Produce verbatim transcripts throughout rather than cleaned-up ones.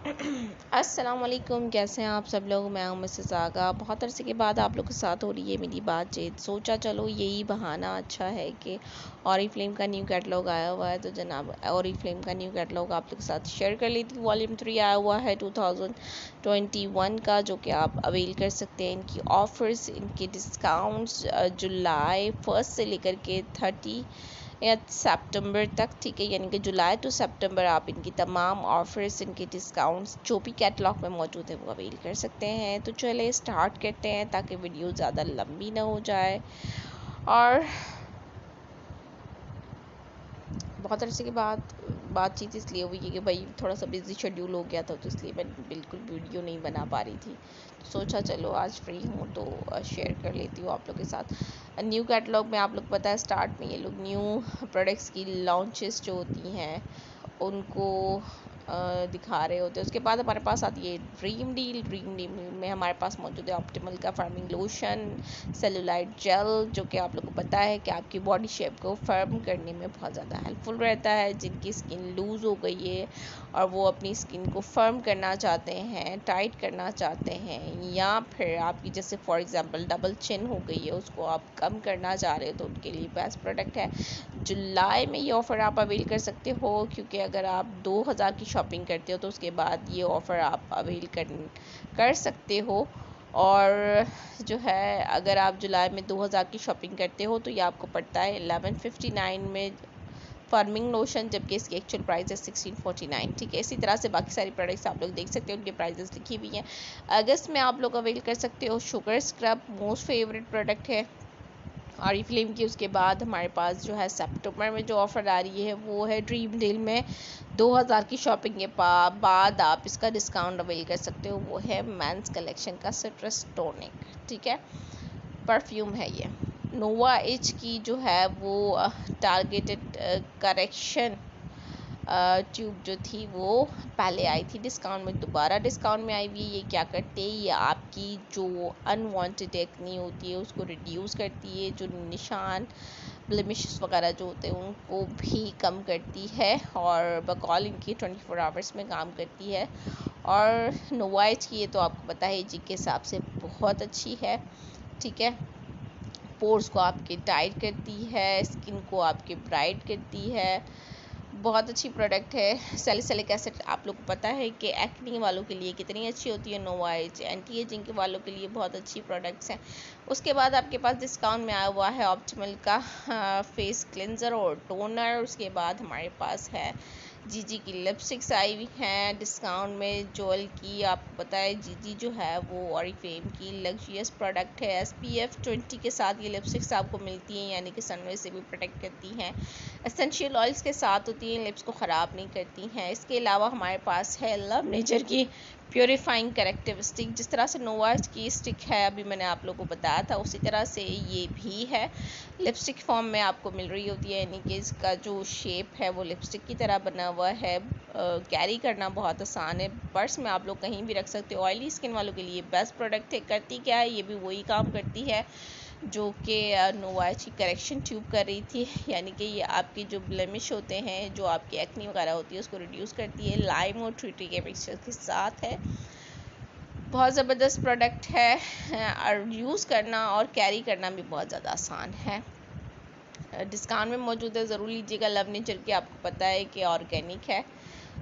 अस्सलाम वालेकुम, कैसे हैं आप सब लोग। मैं हूं मिसेस आगा। बहुत अरसे के बाद आप लोग के साथ हो रही है मेरी बातचीत। सोचा चलो यही बहाना अच्छा है कि ऑरिफ्लेम का न्यू कैटलॉग आया हुआ है, तो जनाब ऑरिफ्लेम का न्यू कैटलॉग आप लोग के साथ शेयर कर लेती हूँ। वॉल्यूम थ्री आया हुआ है टू थाउजेंड ट्वेंटी वन का, जो कि आप अवेल कर सकते हैं। इनकी ऑफ़र्स, इनके डिस्काउंट्स जुलाई फर्स्ट से लेकर के थर्टी या सितंबर तक, ठीक है, यानी कि जुलाई टू सितंबर आप इनकी तमाम ऑफर्स, इनके डिस्काउंट्स जो भी कैटलॉग में मौजूद है वो अवेल कर सकते हैं। तो चले स्टार्ट करते हैं ताकि वीडियो ज़्यादा लंबी ना हो जाए। और बहुत अरसे के बाद बातचीत इसलिए हुई है कि भाई थोड़ा सा बिजी शेड्यूल हो गया था, तो इसलिए मैं बिल्कुल वीडियो नहीं बना पा रही थी। तो सोचा चलो आज फ्री हूँ तो शेयर कर लेती हूँ आप लोग के साथ। न्यू कैटलॉग में आप लोग पता है स्टार्ट में ये लोग न्यू प्रोडक्ट्स की लॉन्चेस जो होती हैं उनको दिखा रहे होते हैं। उसके बाद हमारे पास आती है ड्रीम डील। ड्रीम डील में हमारे पास मौजूद है ऑप्टिमल का फार्मिंग लोशन, सेलुलाइट जेल, जो कि आप लोग को पता है कि आपकी बॉडी शेप को फर्म करने में बहुत ज़्यादा हेल्पफुल रहता है। जिनकी स्किन लूज़ हो गई है और वो अपनी स्किन को फर्म करना चाहते हैं, टाइट करना चाहते हैं, या फिर आपकी जैसे फॉर एग्जांपल डबल चिन हो गई है उसको आप कम करना चाह रहे हो, तो उनके लिए बेस्ट प्रोडक्ट है। जुलाई में ये ऑफ़र आप अवेल कर सकते हो, क्योंकि अगर आप दो हज़ार की शॉपिंग करते हो तो उसके बाद ये ऑफ़र आप अवेल कर कर सकते हो। और जो है अगर आप जुलाई में दो हज़ार की शॉपिंग करते हो तो ये आपको पड़ता है एलेवन फिफ्टी नाइन में फार्मिंग लोशन, जबकि इसकी एक्चुअल प्राइस है सिक्सटीन फोर्टी नाइन। ठीक है, इसी तरह से बाकी सारी प्रोडक्ट्स आप लोग देख सकते हो, उनके प्राइजेस लिखी हुई हैं। अगस्त में आप लोग अवेल कर सकते हो sugar scrub, most favourite product है ऑरिफ्लेम की। उसके बाद हमारे पास जो है सितंबर में जो ऑफ़र आ रही है वो है ड्रीम डील में दो हज़ार की शॉपिंग के बाद आप इसका डिस्काउंट अवेल कर सकते हो। वो है मेंस कलेक्शन का सिट्रस टॉनिक, ठीक है, परफ्यूम है ये। नोवा एच की जो है वो टारगेटेड करेक्शन ट्यूब जो थी वो पहले आई थी डिस्काउंट में, दोबारा डिस्काउंट में आई हुई है। ये क्या करते हैं, ये आपकी जो अनवांटेड एक्नी होती है उसको रिड्यूस करती है, जो निशान ब्लेमिशेस वगैरह जो होते हैं उनको भी कम करती है, और बकौल इनकी ट्वेंटी फोर आवर्स में काम करती है। और नोवाइज की ये तो आपको पता है जी के हिसाब से बहुत अच्छी है, ठीक है। पोर्स को आपके टाइट करती है, स्किन को आपके ब्राइट करती है, बहुत अच्छी प्रोडक्ट है। सैलिसिलिक एसिड आप लोग को पता है कि एक्नी वालों के लिए कितनी अच्छी होती है नोवाइज, एंटी एजिंग के वालों के लिए बहुत अच्छी प्रोडक्ट्स हैं। उसके बाद आपके पास डिस्काउंट में आया हुआ है ऑप्टिमल का फेस क्लेंजर और टोनर। उसके बाद हमारे पास है जीजी की लिपस्टिक्स आई हुई हैं डिस्काउंट में। जोल की आपको पता है जीजी जो है वो ऑरिफ्लेम की लग्जरियस प्रोडक्ट है। एसपीएफ ट्वेंटी के साथ ये लिपस्टिक्स आपको मिलती हैं, यानी कि सनरे से भी प्रोटेक्ट करती हैं। एसेंशियल ऑयल्स के साथ होती हैं, लिप्स को ख़राब नहीं करती हैं। इसके अलावा हमारे पास है लव नेचर की प्योरीफाइंग करेक्टिव स्टिक। जिस तरह से नोवाज की स्टिक है अभी मैंने आप लोगों को बताया था, उसी तरह से ये भी है, लिपस्टिक फॉर्म में आपको मिल रही होती है, यानी कि इसका जो शेप है वो लिपस्टिक की तरह बना हुआ है। कैरी करना बहुत आसान है, पर्स में आप लोग कहीं भी रख सकते हो। ऑयली स्किन वालों के लिए बेस्ट प्रोडक्ट है। करती क्या है, ये भी वही काम करती है जो कि नोवाइज की करेक्शन ट्यूब कर रही थी, यानी कि ये आपके जो ब्लेमिश होते हैं, जो आपकी एक्नी वगैरह होती है उसको रिड्यूस करती है। लाइम और ट्रीटी के मिक्सचर के साथ है, बहुत ज़बरदस्त प्रोडक्ट है और यूज़ करना और कैरी करना भी बहुत ज़्यादा आसान है। डिस्काउंट में मौजूद है, ज़रूर लीजिएगा। लव नेचर की आपको पता है कि ऑर्गेनिक है।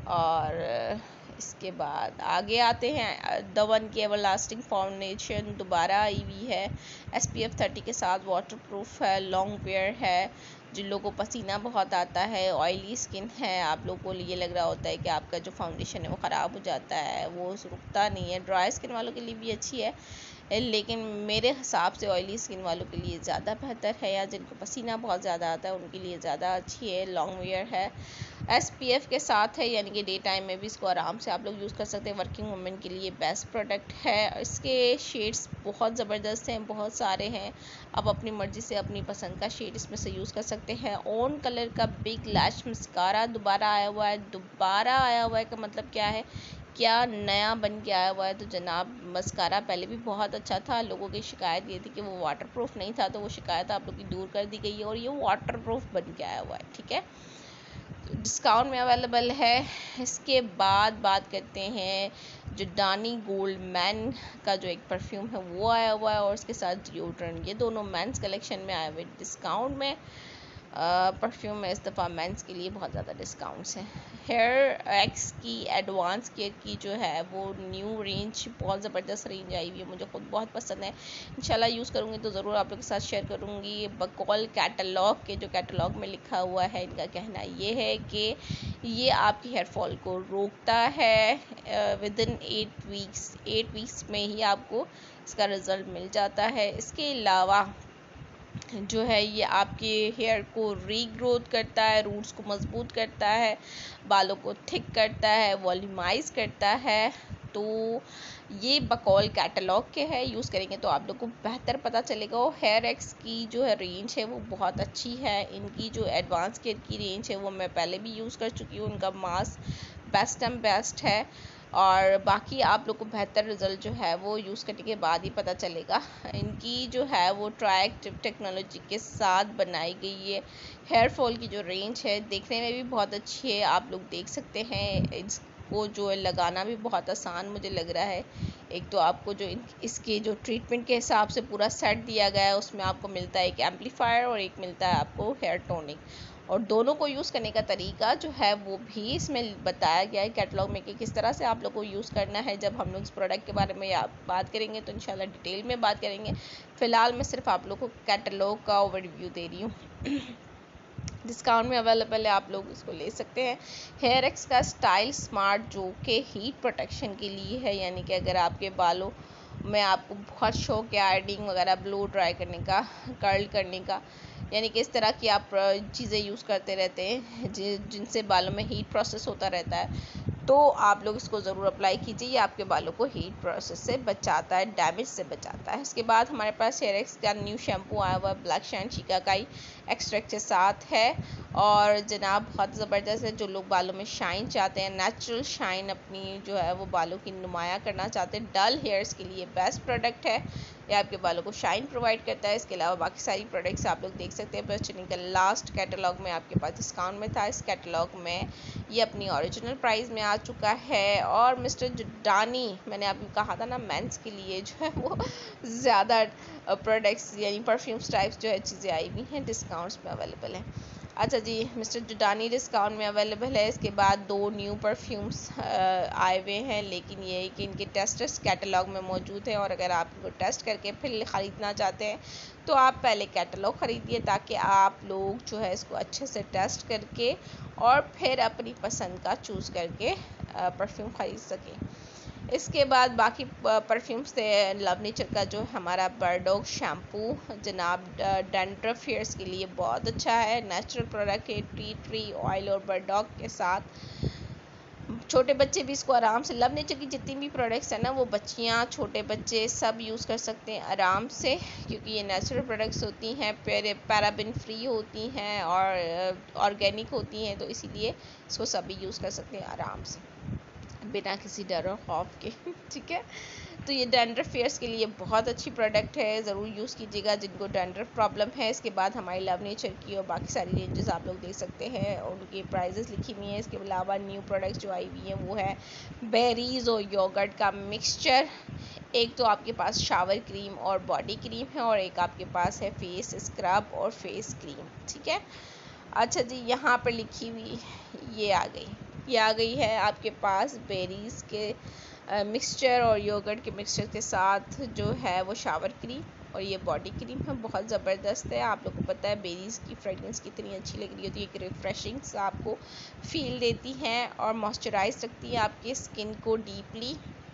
और इसके बाद आगे आते हैं द वन की एवरलास्टिंग फाउंडेशन दोबारा आई हुई है, एस पी एफ थर्टी के साथ, वाटरप्रूफ है, लॉन्ग वेयर है। जिन लोगों को पसीना बहुत आता है, ऑयली स्किन है, आप लोगों को ये लग रहा होता है कि आपका जो फाउंडेशन है वो ख़राब हो जाता है, वो रुकता नहीं है, ड्राई स्किन वालों के लिए भी अच्छी है, लेकिन मेरे हिसाब से ऑयली स्किन वालों के लिए ज़्यादा बेहतर है, या जिनको पसीना बहुत ज़्यादा आता है उनके लिए ज़्यादा अच्छी है। लॉन्ग वेयर है, एस पी एफ के साथ है, यानी कि डे टाइम में भी इसको आराम से आप लोग यूज़ कर सकते हैं। वर्किंग वुमेन के लिए बेस्ट प्रोडक्ट है। इसके शेड्स बहुत ज़बरदस्त हैं, बहुत सारे हैं, आप अपनी मर्ज़ी से अपनी पसंद का शेड इसमें से यूज़ कर सकते हैं। ऑन कलर का बिग लैश मस्कारा दोबारा आया हुआ है। दोबारा आया हुआ है का मतलब क्या है, क्या नया बन के आया हुआ है। तो जनाब मस्कारा पहले भी बहुत अच्छा था, लोगों की शिकायत ये थी कि वो वाटरप्रूफ नहीं था, तो वो शिकायत आप लोग की दूर कर दी गई है और ये वाटरप्रूफ बन के आया हुआ है, ठीक है। डिस्काउंट में अवेलेबल है। इसके बाद बात करते हैं जो डानी गोल्ड मैन का जो एक परफ्यूम है वो आया हुआ है, और उसके साथ डिओड्रेंट, ये दोनों मेंस कलेक्शन में आए हुए डिस्काउंट में। परफ्यूम में इस दफ़ा मेंस के लिए बहुत ज़्यादा डिस्काउंट्स हैं। हेयर एक्स की एडवांस केयर की जो है वो न्यू रेंज बहुत ज़बरदस्त रेंज आई हुई है, मुझे खुद बहुत पसंद है। इंशाल्लाह यूज़ करूँगी तो ज़रूर आप लोग के साथ शेयर करूँगी। बकौल कैटलॉग के, जो कैटलॉग में लिखा हुआ है, इनका कहना ये है कि ये आपकी हेयर फॉल को रोकता है within eight weeks eight weeks में ही आपको इसका रिज़ल्ट मिल जाता है। इसके अलावा जो है ये आपके हेयर को रीग्रोथ करता है, रूट्स को मजबूत करता है, बालों को थिक करता है, वॉल्यूमाइज करता है। तो ये बकौल कैटलॉग के है, यूज़ करेंगे तो आप लोग को बेहतर पता चलेगा। और हेयर एक्स की जो है रेंज है वो बहुत अच्छी है। इनकी जो एडवांस केयर की रेंज है वो मैं पहले भी यूज़ कर चुकी हूँ। उनका मास्क बेस्ट एंड बेस्ट है, और बाकी आप लोग को बेहतर रिज़ल्ट जो है वो यूज़ करने के बाद ही पता चलेगा। इनकी जो है वो ट्राइएक्टिव टेक्नोलॉजी के साथ बनाई गई है। हेयर फॉल की जो रेंज है देखने में भी बहुत अच्छी है, आप लोग देख सकते हैं। इसको जो है लगाना भी बहुत आसान मुझे लग रहा है। एक तो आपको जो इसके जो ट्रीटमेंट के हिसाब से पूरा सेट दिया गया है, उसमें आपको मिलता है एक एम्पलीफायर और एक मिलता है आपको हेयर टोनिक, और दोनों को यूज़ करने का तरीका जो है वो भी इसमें बताया गया है कैटलॉग में कि किस तरह से आप लोग को यूज़ करना है। जब हम लोग इस प्रोडक्ट के बारे में बात करेंगे तो इंशाल्लाह डिटेल में बात करेंगे। फ़िलहाल मैं सिर्फ आप लोग को कैटलॉग का ओवरव्यू दे रही हूँ। डिस्काउंट में अवेलेबल है, आप लोग इसको ले सकते हैं। हेयर एक्स का स्टाइल स्मार्ट जो कि हीट प्रोटेक्शन के लिए है, यानी कि अगर आपके बालों में आपको बहुत शौक है आयरनिंग वगैरह, ब्लो ड्राई करने का, कर्ल करने का, यानी कि इस तरह की आप चीज़ें यूज़ करते रहते हैं जिनसे बालों में हीट प्रोसेस होता रहता है, तो आप लोग इसको ज़रूर अप्लाई कीजिए। ये आपके बालों को हीट प्रोसेस से बचाता है, डैमेज से बचाता है। इसके बाद हमारे पास हेयर एक्स का न्यू शैम्पू आया हुआ ब्लैक शाइन शिकाकाई एक्सट्रैक्ट के साथ है, और जनाब बहुत ज़बरदस्त है। जो लोग बालों में शाइन चाहते हैं, नेचुरल शाइन अपनी जो है वो बालों की नुमाया करना चाहते हैं, डल हेयर्स के लिए बेस्ट प्रोडक्ट है। ये आपके बालों को शाइन प्रोवाइड करता है। इसके अलावा बाकी सारी प्रोडक्ट्स आप लोग देख सकते हैं। बस चलिए लास्ट कैटलॉग में आपके पास डिस्काउंट में था। इस कैटलॉग में ये अपनी ओरिजिनल प्राइस में आ चुका है। और मिस्टर जुडानी, मैंने आपको कहा था ना मेंस के लिए जो है वो ज़्यादा प्रोडक्ट्स यानी परफ्यूम्स टाइप्स जो है चीज़ें आई हुई हैं, डिस्काउंट्स में अवेलेबल है। अच्छा जी, मिस्टर जुडानी डिस्काउंट में अवेलेबल है। इसके बाद दो न्यू परफ्यूम्स आए हुए हैं, लेकिन ये है कि इनके टेस्टर्स कैटलॉग में मौजूद हैं, और अगर आप इनको टेस्ट करके फिर ख़रीदना चाहते हैं तो आप पहले कैटलॉग ख़रीदिए, ताकि आप लोग जो है इसको अच्छे से टेस्ट करके और फिर अपनी पसंद का चूज़ करके परफ्यूम ख़रीद सकें। इसके बाद बाकी परफ्यूम्स थे। लव नेचर का जो हमारा बर्डॉग शैम्पू जनाब डैंड्रफ हेयर्स के लिए बहुत अच्छा है, नेचुरल प्रोडक्ट है, टी ट्री ऑयल और बर्डॉग के साथ। छोटे बच्चे भी इसको आराम से, लव नेचर की जितनी भी प्रोडक्ट्स हैं ना वो बच्चियाँ, छोटे बच्चे सब यूज़ कर सकते हैं आराम से, क्योंकि ये नेचुरल प्रोडक्ट्स होती हैं, पैराबिन फ्री होती हैं और ऑर्गेनिक होती हैं, तो इसीलिए इसको सभी यूज़ कर सकते हैं आराम से बिना किसी डर और खौफ के। ठीक है, तो ये डैंड्रफ हेयर्स के लिए बहुत अच्छी प्रोडक्ट है, ज़रूर यूज़ कीजिएगा जिनको डैंड्रफ प्रॉब्लम है। इसके बाद हमारी लव नेचर की और बाकी सारी रेंजेस आप लोग देख सकते हैं, और उनकी प्राइजेस लिखी हुई हैं। इसके अलावा न्यू प्रोडक्ट्स जो आई हुई हैं वो है बेरीज़ और योगर्ट का मिक्सचर। एक तो आपके पास शावर क्रीम और बॉडी क्रीम है, और एक आपके पास है फेस स्क्रब और फेस क्रीम। ठीक है, अच्छा जी, यहाँ पर लिखी हुई ये आ गई ये आ गई है आपके पास बेरीज़ के मिक्सचर और योगर्ट के मिक्सचर के साथ जो है वो शावर क्रीम, और ये बॉडी क्रीम है, बहुत ज़बरदस्त है। आप लोगों को पता है बेरीज़ की फ्रेगरेंस कितनी अच्छी लग रही होती है, एक रिफ़्रेशिंग सा आपको फील देती हैं और मॉइस्चराइज रखती है आपकी स्किन को डीपली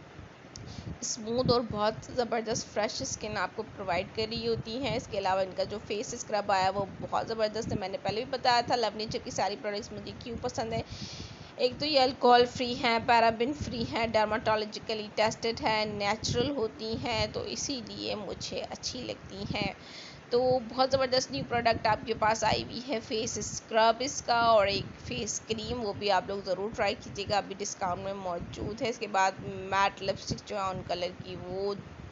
स्मूथ और बहुत ज़बरदस्त फ्रेश स्किन आपको प्रोवाइड कर रही होती हैं। इसके अलावा इनका जो फेस स्क्रब आया वो बहुत ज़बरदस्त है, मैंने पहले भी बताया था। लव नेचर की सारी प्रोडक्ट्स मुझे क्यों पसंद है, एक तो ये अल्कोहल फ्री हैं, पैराबिन फ्री हैं, डर्माटोलॉजिकली टेस्टेड है, नेचुरल होती हैं, तो इसीलिए मुझे अच्छी लगती हैं। तो बहुत ज़बरदस्त न्यू प्रोडक्ट आपके पास आई हुई है, फेस स्क्रब इसका और एक फेस क्रीम, वो भी आप लोग ज़रूर ट्राई कीजिएगा, अभी डिस्काउंट में मौजूद है। इसके बाद मैट लिपस्टिक जो है ऑन कलर की, वो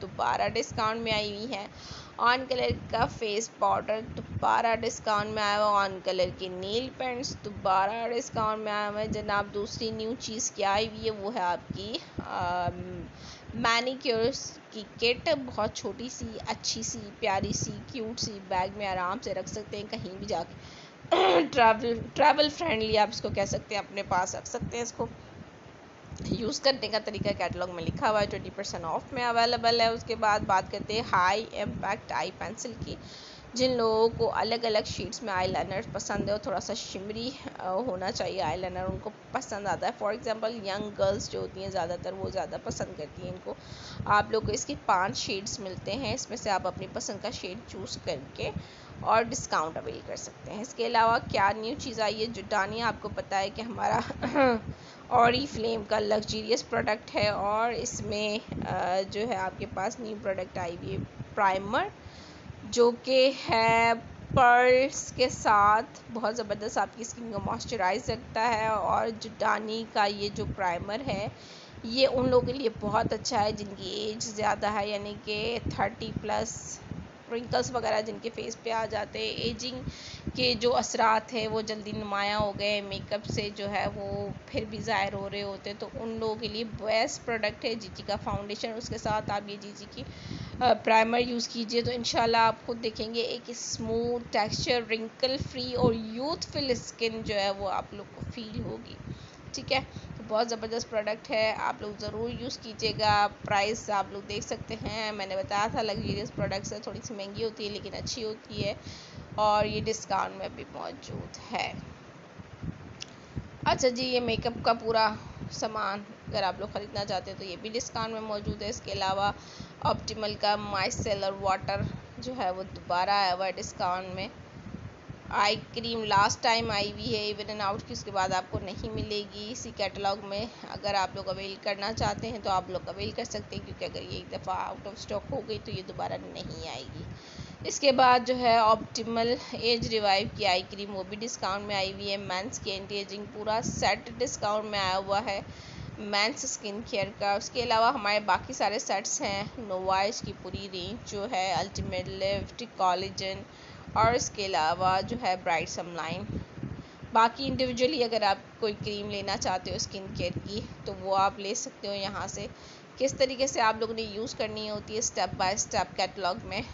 दोबारा डिस्काउंट में आई हुई है। ऑन कलर का फेस पाउडर दोबारा डिस्काउंट में आया हुआ। ऑन कलर के नेल पेंट्स दोबारा डिस्काउंट में आया हुआ है जनाब। दूसरी न्यू चीज़ क्या आई हुई है वो है आपकी मैनिक्योर्स की किट। बहुत छोटी सी, अच्छी सी, प्यारी सी, क्यूट सी, बैग में आराम से रख सकते हैं कहीं भी जाके। ट्रैवल ट्रैवल फ्रेंडली आप इसको कह सकते हैं, अपने पास रख सकते हैं इसको। यूज़ करने का तरीका कैटलॉग में लिखा हुआ है, ट्वेंटी परसेंट ऑफ में अवेलेबल है। उसके बाद बात करते हैं हाई इम्पैक्ट आई पेंसिल की। जिन लोगों को अलग अलग शेड्स में आईलाइनर पसंद है और थोड़ा सा शिमरी होना चाहिए आईलाइनर, उनको पसंद आता है। फॉर एग्जांपल यंग गर्ल्स जो होती हैं ज़्यादातर, वो ज़्यादा पसंद करती हैं इनको। आप लोग को इसके पांच शेड्स मिलते हैं, इसमें से आप अपनी पसंद का शेड चूज़ करके और डिस्काउंट अवेल कर सकते हैं। इसके अलावा क्या न्यू चीज़ आई है, जुटानिया आपको पता है कि हमारा ऑरी फ्लेम का लग्जरियस प्रोडक्ट है और इसमें जो है आपके पास न्यू प्रोडक्ट आई हुई है प्राइमर, जो कि है पर्ल्स के साथ बहुत ज़बरदस्त आपकी स्किन को मॉइस्चराइज रखता है। और जुटानी का ये जो प्राइमर है ये उन लोगों के लिए बहुत अच्छा है जिनकी एज ज़्यादा है, यानी कि थर्टी प्लस, रिंकल्स वगैरह जिनके फेस पे आ जाते हैं, एजिंग के जो असरात है वो जल्दी नुमाया हो गए, मेकअप से जो है वो फिर भी ज़ाहिर हो रहे होते हैं, तो उन लोगों के लिए बेस्ट प्रोडक्ट है जीजी का फाउंडेशन। उसके साथ आप ये जीजी की प्राइमर यूज़ कीजिए तो इंशाल्लाह आप खुद देखेंगे एक स्मूथ टेक्सचर, रिंकल फ्री और यूथफुल स्किन जो है वो आप लोग को फील होगी। ठीक है, तो बहुत ज़बरदस्त प्रोडक्ट है, आप लोग ज़रूर यूज़ कीजिएगा। प्राइस आप लोग देख सकते हैं, मैंने बताया था लग्जरियस प्रोडक्ट्स है, थोड़ी सी महंगी होती है लेकिन अच्छी होती है और ये डिस्काउंट में भी मौजूद है। अच्छा जी, ये मेकअप का पूरा सामान अगर आप लोग ख़रीदना चाहते हैं तो ये भी डिस्काउंट में मौजूद है। इसके अलावा ऑप्टिमल का माइसेलर वाटर जो है वो दोबारा आया हुआ है डिस्काउंट में। आई क्रीम लास्ट टाइम आई हुई है इवन एंड आउट की, उसके बाद आपको नहीं मिलेगी इसी कैटलॉग में। अगर आप लोग अवेल करना चाहते हैं तो आप लोग अवेल कर सकते हैं, क्योंकि अगर ये एक दफ़ा आउट ऑफ स्टॉक हो गई तो ये दोबारा नहीं आएगी। इसके बाद जो है ऑप्टिमल एज रिवाइव की आई क्रीम, वो भी डिस्काउंट में आई हुई है। मेंस की एंटी एजिंग पूरा सेट डिस्काउंट में आया हुआ है मेंस स्किन केयर का। उसके अलावा हमारे बाकी सारे सेट्स हैं, नोवाइस की पूरी रेंज जो है, अल्टीमेट लिफ्ट, कॉलेजन और इसके अलावा जो है ब्राइट समलाइन। बाकी इंडिविजुअली अगर आप कोई क्रीम लेना चाहते हो स्किन केयर की तो वो आप ले सकते हो यहाँ से। किस तरीके से आप लोगों ने यूज़ करनी होती है स्टेप बाय स्टेप कैटलॉग में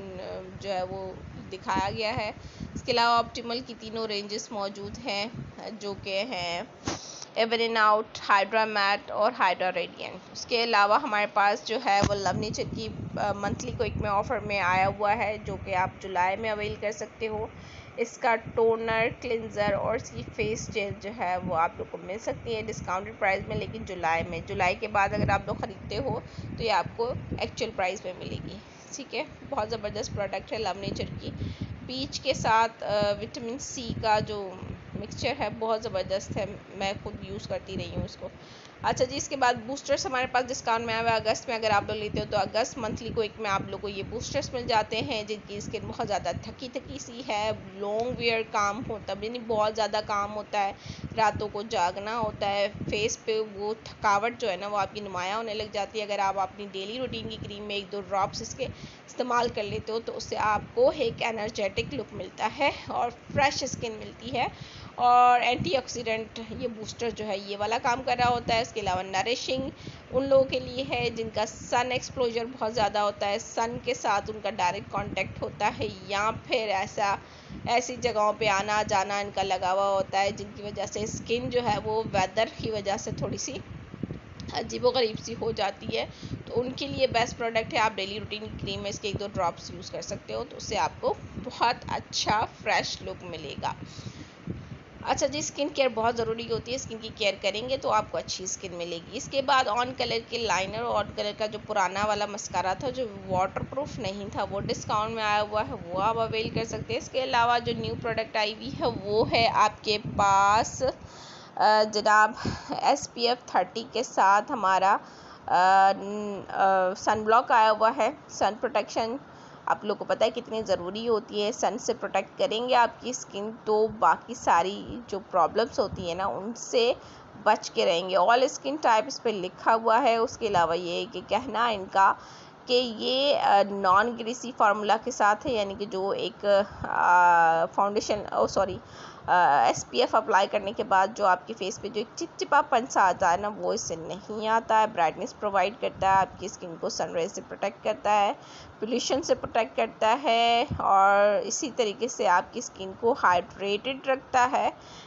जो है वो दिखाया गया है। इसके अलावा ऑप्टिमल की तीनों रेंजेस मौजूद हैं जो कि हैं even in out, hydra matte और हाइड्रा रेडिएंट। उसके अलावा हमारे पास जो है वो लव नेचर की मंथली क्विक में ऑफ़र में आया हुआ है जो कि आप जुलाई में अवेल कर सकते हो। इसका टोनर, क्लिनज़र और इसकी फेस जेल जो है वो आप लोग को मिल सकती है डिस्काउंटेड प्राइस में, लेकिन जुलाई में। जुलाई के बाद अगर आप लोग ख़रीदते हो तो ये आपको एक्चुअल प्राइस में मिलेगी। ठीक है, बहुत ज़बरदस्त प्रोडक्ट है लव नेचर की। पीच के साथ विटामिन सी का जो मिक्सचर है बहुत ज़बरदस्त है, मैं खुद यूज़ करती रही हूँ इसको। अच्छा जी, इसके बाद बूस्टर्स हमारे पास डिस्काउंट में आया हुआ है अगस्त में। अगर आप लोग लेते हो तो अगस्त मंथली को एक में आप लोग को ये बूस्टर्स मिल जाते हैं जिनकी स्किन बहुत ज़्यादा थकी थकी सी है, लॉन्ग वेयर काम होता है, यानी बहुत ज़्यादा काम होता है, रातों को जागना होता है, फेस पे वो थकावट जो है ना वो आपकी नुमाया होने लग जाती है। अगर आप अपनी डेली रूटीन की क्रीम में एक दो ड्रॉप्स इसके इस्तेमाल कर लेते हो तो उससे आपको एक एनर्जेटिक लुक मिलता है और फ्रेश स्किन मिलती है। और एंटीऑक्सीडेंट ये बूस्टर जो है ये वाला काम कर रहा होता है। इसके अलावा नरिशिंग उन लोगों के लिए है जिनका सन एक्सपोजर बहुत ज़्यादा होता है, सन के साथ उनका डायरेक्ट कांटेक्ट होता है या फिर ऐसा ऐसी जगहों पे आना जाना इनका लगा हुआ होता है जिनकी वजह से स्किन जो है वो वेदर की वजह से थोड़ी सी अजीबो गरीब सी हो जाती है, तो उनके लिए बेस्ट प्रोडक्ट है। आप डेली रूटीन की क्रीम में इसके एक दो ड्रॉप्स यूज़ कर सकते हो तो उससे आपको बहुत अच्छा फ्रेश लुक मिलेगा। अच्छा जी, स्किन केयर बहुत ज़रूरी होती है, स्किन की केयर करेंगे तो आपको अच्छी स्किन मिलेगी। इसके बाद ऑन कलर के लाइनर और ऑन कलर का जो पुराना वाला मस्कारा था जो वाटर प्रूफ नहीं था वो डिस्काउंट में आया हुआ है, वो आप अवेल कर सकते हैं। इसके अलावा जो न्यू प्रोडक्ट आई हुई है वो है आपके पास जनाब एस पी एफ थर्टी के साथ हमारा सन ब्लॉक आया हुआ है। सन प्रोटेक्शन आप लोग को पता है कितनी ज़रूरी होती है, सन से प्रोटेक्ट करेंगे आपकी स्किन तो बाकी सारी जो प्रॉब्लम्स होती है ना उनसे बच के रहेंगे। ऑल स्किन टाइप इस पर लिखा हुआ है। उसके अलावा ये है कि कहना इनका कि ये नॉन ग्रीसी फार्मूला के साथ है, यानी कि जो एक foundation oh sorry S P F apply करने के बाद जो आपके फेस पे जो एक चिपचिपापन सा आता है ना, वो इससे नहीं आता है। ब्राइटनेस प्रोवाइड करता है, आपकी स्किन को सनराइज से प्रोटेक्ट करता है, पोल्यूशन से प्रोटेक्ट करता है, और इसी तरीके से आपकी स्किन को हाइड्रेटेड रखता है।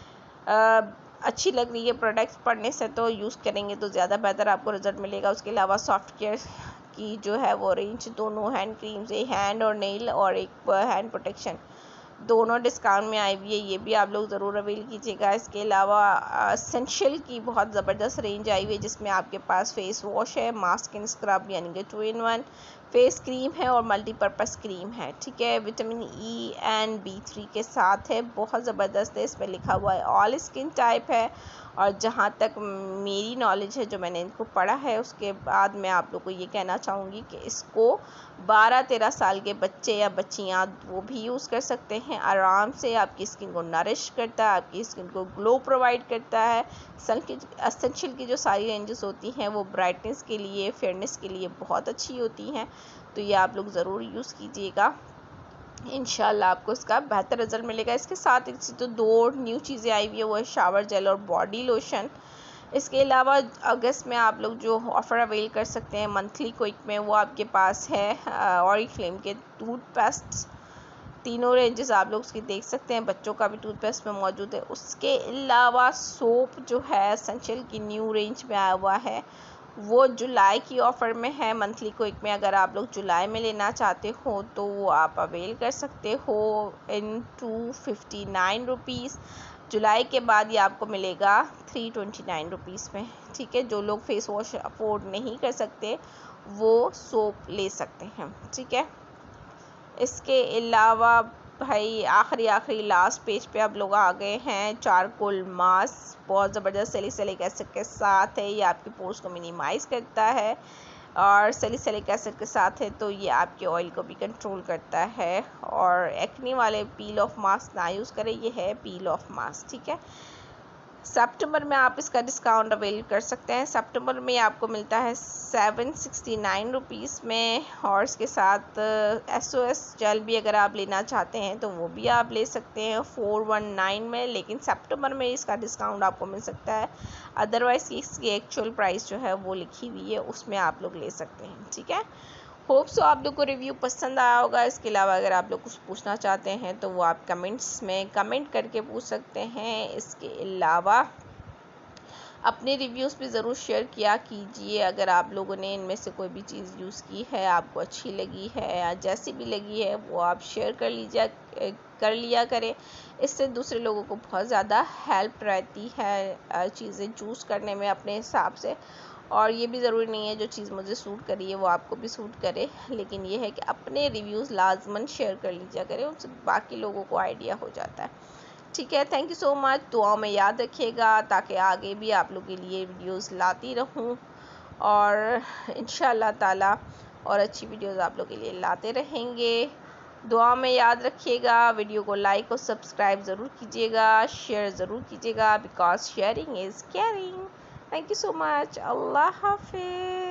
आ, अच्छी लग रही है प्रोडक्ट्स पढ़ने से तो यूज़ करेंगे तो ज़्यादा बेहतर आपको रिजल्ट मिलेगा। उसके अलावा सॉफ्ट केयर की जो है वो रेंज दोनों हैंड क्रीम से, हैंड और नेल और एक हैंड प्रोटेक्शन, दोनों डिस्काउंट में आई हुई है, ये भी आप लोग ज़रूर अवेल कीजिएगा। इसके अलावा एसेंशियल की बहुत ज़बरदस्त रेंज आई हुई है, जिसमें आपके पास फेस वॉश है, मास्क एंड स्क्रब यानी कि two in one, face cream है और मल्टीपर्पज़ क्रीम है, ठीक है। Vitamin E and B three के साथ है, बहुत ज़बरदस्त है। इसमें लिखा हुआ है ऑल स्किन टाइप है, और जहाँ तक मेरी नॉलेज है, जो मैंने इनको पढ़ा है, उसके बाद मैं आप लोग को ये कहना चाहूँगी कि इसको बारह तेरह साल के बच्चे या बच्चियाँ वो भी यूज़ कर सकते हैं आराम से। आपकी स्किन को नरिश करता है, आपकी स्किन को ग्लो प्रोवाइड करता है। सन की एसेंशियल की जो सारी रेंजेस होती हैं वो ब्राइटनेस के लिए, फेयरनेस के लिए बहुत अच्छी होती हैं, तो ये आप लोग ज़रूर यूज़ कीजिएगा, इंशाल्लाह आपको इसका बेहतर रिजल्ट मिलेगा। इसके साथ एक तो दो न्यू चीज़ें आई हुई है, वो है शावर जेल और बॉडी लोशन। इसके अलावा अगस्त में आप लोग जो ऑफ़र अवेल कर सकते हैं मंथली क्विक में, वो आपके पास है ऑरिफ्लेम के टूथपेस्ट, तीनों रेंजेस आप लोग उसकी देख सकते हैं, बच्चों का भी टूथपेस्ट में मौजूद है। उसके अलावा सोप जो है एसेंशियल की न्यू रेंज में आया हुआ है, वो जुलाई की ऑफ़र में है मंथली क्विक में। अगर आप लोग जुलाई में लेना चाहते हो तो वो आप अवेल कर सकते हो in two fifty nine rupees. जुलाई के बाद ये आपको मिलेगा थ्री ट्वेंटी नाइन रुपीज़ में, ठीक है। जो लोग फेस वॉश अफोर्ड नहीं कर सकते वो सोप ले सकते हैं, ठीक है। इसके अलावा भाई आखिरी आखिरी लास्ट पेज पे आप लोग आ गए हैं, चारकोल मास्क, बहुत ज़बरदस्त सैलिसिलिक एसिड के साथ है, ये आपके पोर्स को मिनिमाइज़ करता है, और सैलिसिलिक एसिड के साथ है तो ये आपके ऑयल को भी कंट्रोल करता है। और एक्ने वाले पील ऑफ मास्क ना यूज़ करें, ये है पील ऑफ मास्क, ठीक है। सितंबर में आप इसका डिस्काउंट अवेल कर सकते हैं। सितंबर में आपको मिलता है सेवन सिक्सटी नाइन रुपीज़ में, और इसके साथ एस ओ एस जेल भी अगर आप लेना चाहते हैं तो वो भी आप ले सकते हैं फोर वन नाइन में, लेकिन सितंबर में इसका डिस्काउंट आपको मिल सकता है। अदरवाइज़ इसकी एक्चुअल प्राइस जो है वो लिखी हुई है, उसमें आप लोग ले सकते हैं, ठीक है। होप सो आप लोग को रिव्यू पसंद आया होगा। इसके अलावा अगर आप लोग कुछ पूछना चाहते हैं तो वो आप कमेंट्स में कमेंट करके पूछ सकते हैं। इसके अलावा अपने रिव्यूज़ भी ज़रूर शेयर किया कीजिए। अगर आप लोगों ने इनमें से कोई भी चीज़ यूज़ की है, आपको अच्छी लगी है या जैसी भी लगी है, वो आप शेयर कर लीजिए कर लिया करें। इससे दूसरे लोगों को बहुत ज़्यादा हेल्प रहती है चीज़ें चूज़ करने में अपने हिसाब से। और ये भी ज़रूरी नहीं है जो चीज़ मुझे सूट करी है वो आपको भी सूट करे, लेकिन ये है कि अपने रिव्यूज़ लाजमन शेयर कर लीजिए करें, उससे बाकी लोगों को आइडिया हो जाता है, ठीक है। Thank you so much. दुआओं में याद रखिएगा ताकि आगे भी आप लोगों के लिए वीडियोस लाती रहूं, और इंशाल्लाह ताला और अच्छी वीडियोस आप लोगों के लिए लाते रहेंगे। दुआ में याद रखिएगा, वीडियो को लाइक और सब्सक्राइब ज़रूर कीजिएगा, शेयर ज़रूर कीजिएगा, because sharing is caring. Thank you so much. अल्लाह हाफिज़।